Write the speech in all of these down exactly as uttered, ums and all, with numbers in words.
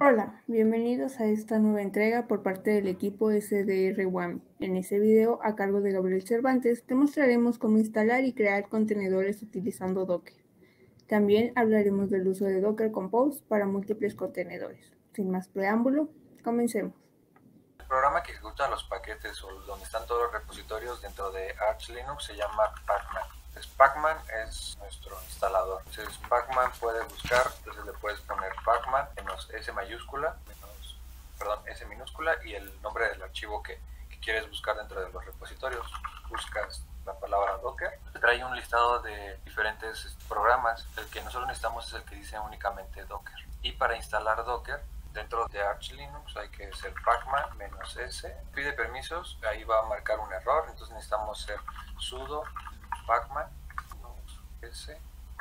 Hola, bienvenidos a esta nueva entrega por parte del equipo S D R WAMI. En este video, a cargo de Gabriel Cervantes, te mostraremos cómo instalar y crear contenedores utilizando Docker. También hablaremos del uso de Docker Compose para múltiples contenedores. Sin más preámbulo, comencemos. El programa que ejecuta los paquetes o donde están todos los repositorios dentro de Arch Linux se llama Pacman. Entonces, Pacman es nuestro instalador. Entonces, Pacman puede buscar, entonces le puedes poner Pacman menos S mayúscula, menos, perdón, S minúscula y el nombre del archivo que, que quieres buscar dentro de los repositorios. Buscas la palabra Docker. Te trae un listado de diferentes programas. El que nosotros necesitamos es el que dice únicamente Docker. Y para instalar Docker, dentro de Arch Linux hay que ser pacman menos s, pide permisos, ahí va a marcar un error, entonces necesitamos ser sudo pacman s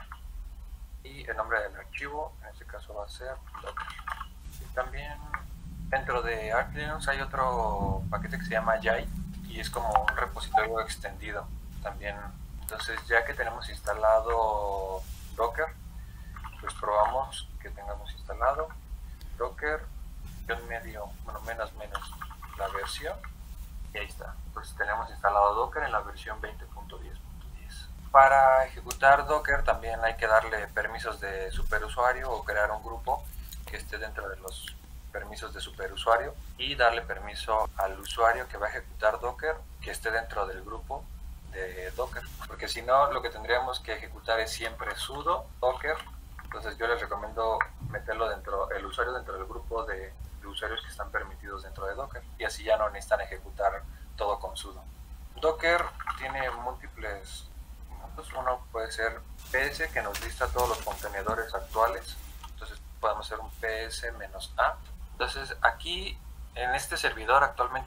y el nombre del archivo, en este caso va a ser docker. Y también dentro de Arch Linux hay otro paquete que se llama Yay y es como un repositorio extendido también. Entonces, ya que tenemos instalado Docker, pues probamos que tengamos instalado Docker, medio, bueno, menos menos la versión, y ahí está. Pues tenemos instalado Docker en la versión veinte punto diez punto diez. Para ejecutar Docker también hay que darle permisos de superusuario o crear un grupo que esté dentro de los permisos de superusuario y darle permiso al usuario que va a ejecutar Docker que esté dentro del grupo de Docker, porque si no lo que tendríamos que ejecutar es siempre sudo docker. Entonces yo les recomiendo meterlo dentro, el usuario dentro del grupo de, de usuarios que están permitidos dentro de Docker y así ya no necesitan ejecutar todo con sudo. Docker tiene múltiples comandos. Uno puede ser ps que nos lista todos los contenedores actuales. Entonces podemos hacer un ps-a. Entonces aquí en este servidor actualmente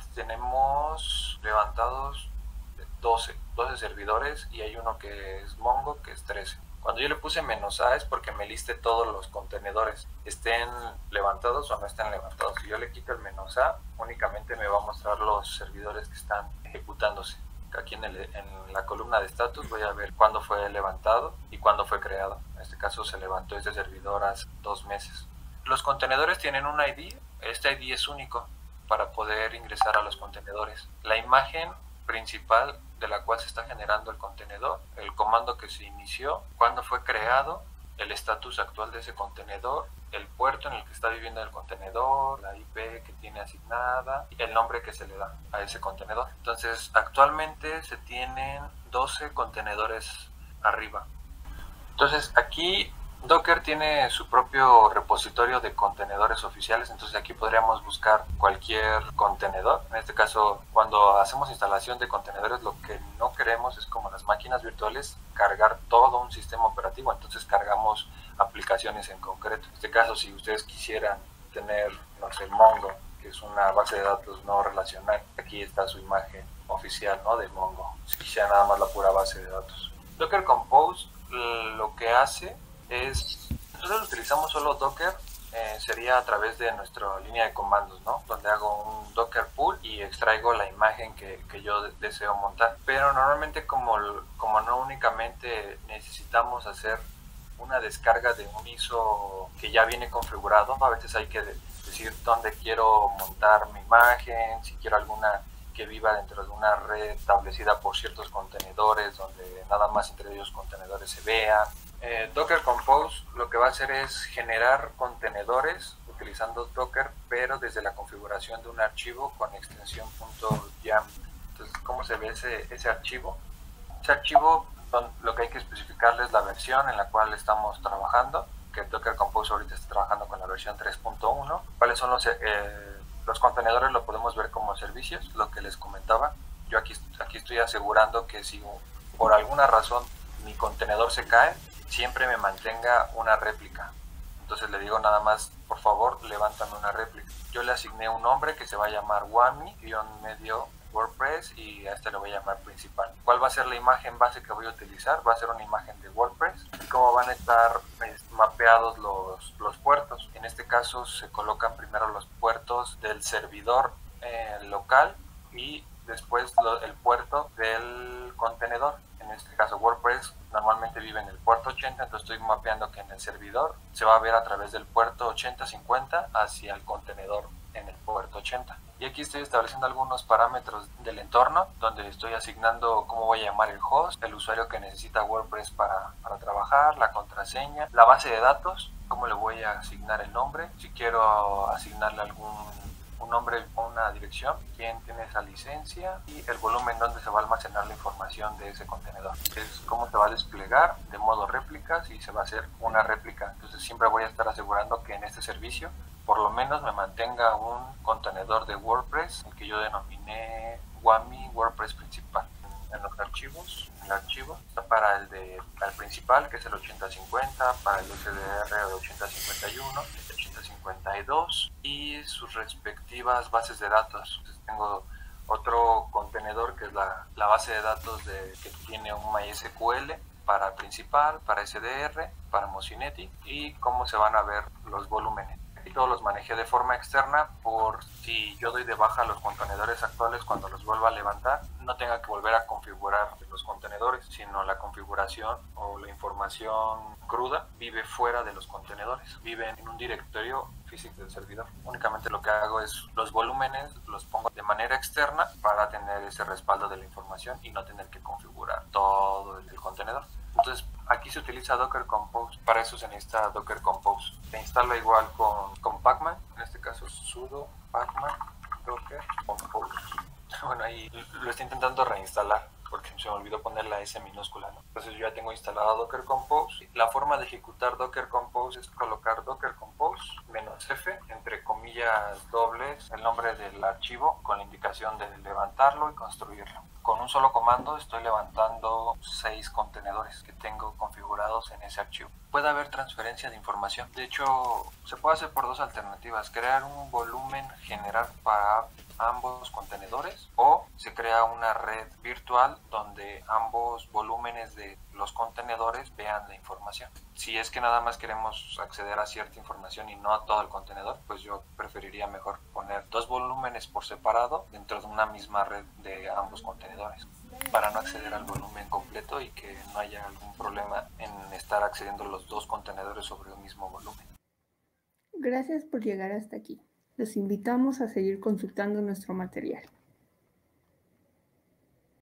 tenemos levantados doce, doce servidores y hay uno que es Mongo que es trece. Cuando yo le puse menos A es porque me liste todos los contenedores, estén levantados o no estén levantados. Si yo le quito el menos A, únicamente me va a mostrar los servidores que están ejecutándose. Aquí en, el, en la columna de status voy a ver cuándo fue levantado y cuándo fue creado. En este caso se levantó este servidor hace dos meses. Los contenedores tienen un I D, este I D es único para poder ingresar a los contenedores. La imagen principal de la cual se está generando el contenedor, el comando que se inició, cuándo fue creado, el estatus actual de ese contenedor, el puerto en el que está viviendo el contenedor, la I P que tiene asignada y el nombre que se le da a ese contenedor. Entonces, actualmente se tienen doce contenedores arriba. Entonces, aquí Docker tiene su propio repositorio de contenedores oficiales, entonces aquí podríamos buscar cualquier contenedor. En este caso, cuando hacemos instalación de contenedores, lo que no queremos es, como las máquinas virtuales, cargar todo un sistema operativo, entonces cargamos aplicaciones en concreto. En este caso, si ustedes quisieran tener, no sé, Mongo, que es una base de datos no relacional, aquí está su imagen oficial, ¿no?, de Mongo, si quisieran nada más la pura base de datos. Docker Compose lo que hace es, nosotros utilizamos solo Docker, eh, sería a través de nuestra línea de comandos, ¿no?, donde hago un Docker pull y extraigo la imagen que, que yo de, deseo montar. Pero normalmente como, como no únicamente necesitamos hacer una descarga de un I S O que ya viene configurado, a veces hay que de, decir dónde quiero montar mi imagen, si quiero alguna que viva dentro de una red establecida por ciertos contenedores, donde nada más entre ellos contenedores se vean. Eh, Docker Compose lo que va a hacer es generar contenedores utilizando Docker, pero desde la configuración de un archivo con extensión .yam. Entonces, ¿cómo se ve ese, ese archivo? Ese archivo, lo que hay que especificarle es la versión en la cual estamos trabajando, que Docker Compose ahorita está trabajando con la versión tres punto uno. ¿Cuáles son los... Eh, los contenedores lo podemos ver como servicios, lo que les comentaba. Yo aquí, aquí estoy asegurando que si por alguna razón mi contenedor se cae, siempre me mantenga una réplica. Entonces le digo nada más, por favor, levántame una réplica. Yo le asigné un nombre que se va a llamar wami-medio WordPress y a este le voy a llamar principal. ¿Cuál va a ser la imagen base que voy a utilizar? Va a ser una imagen de WordPress. Y cómo van a estar mapeados los, los puertos. En este caso se colocan primero los puertos del servidor eh, local y después lo, el puerto del contenedor. en este caso WordPress normalmente vive en el puerto ochenta, entonces estoy mapeando que en el servidor se va a ver a través del puerto ochenta cincuenta hacia el contenedor en el puerto ochenta. Y aquí estoy estableciendo algunos parámetros del entorno, donde estoy asignando cómo voy a llamar el host, el usuario que necesita WordPress para, para trabajar, la contraseña, la base de datos, cómo le voy a asignar el nombre, si quiero asignarle algún un nombre o una dirección, quién tiene esa licencia y el volumen donde se va a almacenar la información de ese contenedor. Es cómo se va a desplegar de modo réplica, si se va a hacer una réplica. Entonces siempre voy a estar asegurando que en este servicio por lo menos me mantenga un contenedor de WordPress, el que yo denominé WAMI WordPress principal. En los archivos, en el archivo está para el de para el principal, que es el ochenta cincuenta, para el S D R de ochenta cincuenta y uno, ochenta cincuenta y dos y sus respectivas bases de datos. Entonces tengo otro contenedor que es la, la base de datos de, que tiene un MySQL para principal, para S D R, para Mozinetti, y cómo se van a ver los volúmenes. Y todos los manejé de forma externa por si yo doy de baja los contenedores actuales, cuando los vuelva a levantar no tenga que volver a configurar los contenedores, sino la configuración o la información cruda vive fuera de los contenedores, vive en un directorio físico del servidor. Únicamente lo que hago es los volúmenes los pongo de manera externa para tener ese respaldo de la información y no tener que configurar todo el contenedor. Entonces aquí se utiliza Docker Compose, para eso se necesita Docker Compose. Se instala igual con, con Pacman, en este caso sudo pacman docker compose. Bueno, ahí lo estoy intentando reinstalar porque se me olvidó poner la S minúscula, ¿no? Entonces yo ya tengo instalado Docker Compose. La forma de ejecutar Docker Compose es colocar Docker Compose menos F, entre comillas dobles, el nombre del archivo con la indicación de levantarlo y construirlo. Con un solo comando estoy levantando seis contenedores que tengo configurados en ese archivo. Puede haber transferencia de información. De hecho, se puede hacer por dos alternativas: crear un volumen general para ambos contenedores, o se crea una red virtual donde ambos volúmenes de los contenedores vean la información. Si es que nada más queremos acceder a cierta información y no a todo el contenedor, pues yo preferiría mejor poner dos volúmenes por separado dentro de una misma red de ambos contenedores, para no acceder al volumen completo y que no haya algún problema en estar accediendo a los dos contenedores sobre un mismo volumen. Gracias por llegar hasta aquí. Los invitamos a seguir consultando nuestro material.